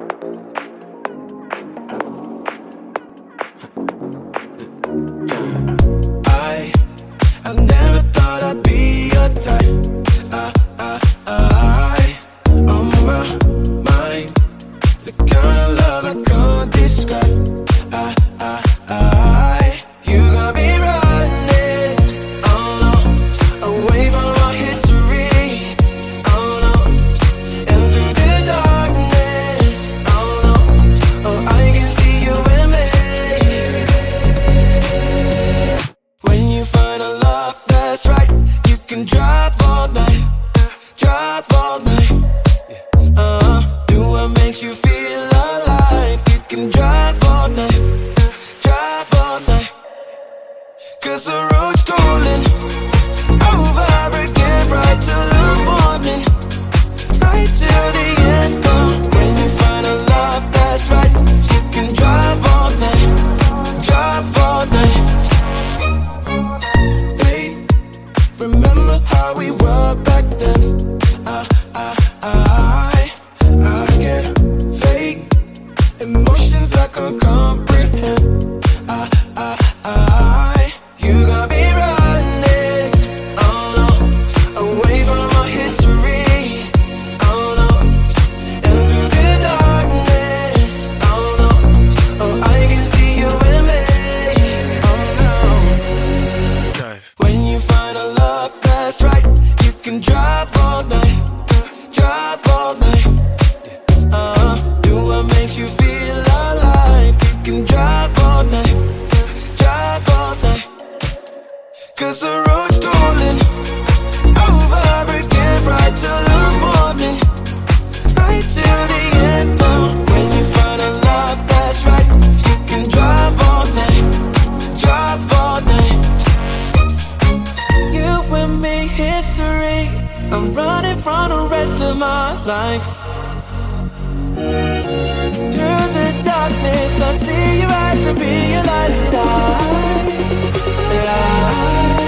I never thought I'd be your type. On my mind, the kind of love I can't describe. You got me running, oh no, away from our history, oh no, and through the darkness, oh no, oh I can see you in me. When you find a love that's right, you can drive all night, drive all night. Do what makes you feel alive. You can drive all night, drive all night. 'Cause the road's calling over again, right till the morning, right till the end. When you find a love that's right, you can drive all night, drive all night. Faith, remember how we were back then. I get fake emotions I can't comprehend. You got me running, oh no, away from our history, oh no, and through the darkness, oh no, oh I can see you in me, oh no. When you find a love that's right, you can drive all night, drive all night. Do what makes you feel alive. You can drive all night, drive all night. 'Cause the road's calling over again, right till the morning, right till the end. When you find a love that's right, you can drive all night, drive all night. You and me, history. I'm running from the rest of my life. Through the darkness, I see your eyes and realize that I